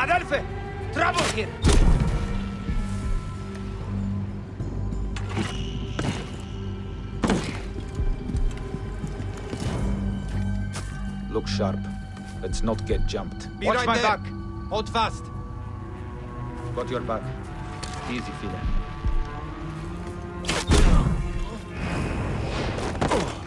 Adelphi! Trouble here! Look sharp. Let's not get jumped. Be Watch right my there. back. Hold fast. Got your back. Easy, fella.